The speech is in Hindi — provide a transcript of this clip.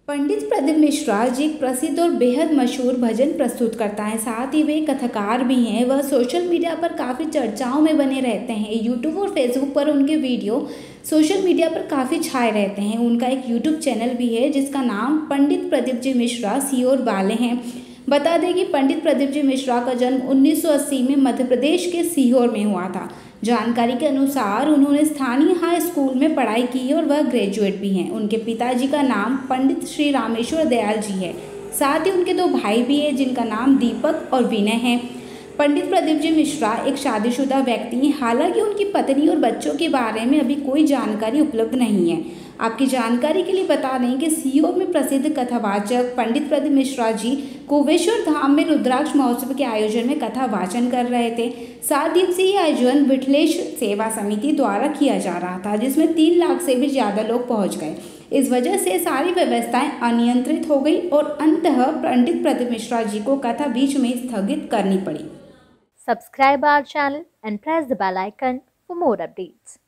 पंडित प्रदीप मिश्रा जी एक प्रसिद्ध और बेहद मशहूर भजन प्रस्तुत करता है। साथ ही वे कथाकार भी हैं। वह सोशल मीडिया पर काफ़ी चर्चाओं में बने रहते हैं। यूट्यूब और फेसबुक पर उनके वीडियो सोशल मीडिया पर काफ़ी छाए रहते हैं। उनका एक यूट्यूब चैनल भी है जिसका नाम पंडित प्रदीप जी मिश्रा सीहोर वाले हैं। बता दें कि पंडित प्रदीप जी मिश्रा का जन्म 1980 में मध्य प्रदेश के सीहोर में हुआ था। जानकारी के अनुसार उन्होंने स्थानीय हाई स्कूल में पढ़ाई की और वह ग्रेजुएट भी हैं। उनके पिताजी का नाम पंडित श्री रामेश्वर दयाल जी है। साथ ही उनके 2 भाई भी हैं जिनका नाम दीपक और विनय है। पंडित प्रदीप जी मिश्रा एक शादीशुदा व्यक्ति हैं। हालांकि उनकी पत्नी और बच्चों के बारे में अभी कोई जानकारी उपलब्ध नहीं है। आपकी जानकारी के लिए बता दें कि सीहोर में प्रसिद्ध कथावाचक पंडित प्रदीप मिश्रा जी कुबेश्वर धाम में रुद्राक्ष महोत्सव के आयोजन में कथा वाचन कर रहे थे। 7 दिवसीय आयोजन विठलेश सेवा समिति द्वारा किया जा रहा था, जिसमें 3 लाख से भी ज़्यादा लोग पहुंच गए। इस वजह से सारी व्यवस्थाएं अनियंत्रित हो गई और अंततः पंडित प्रदीप मिश्रा जी को कथा बीच में स्थगित करनी पड़ी। Subscribe our channel and press the bell icon for more updates.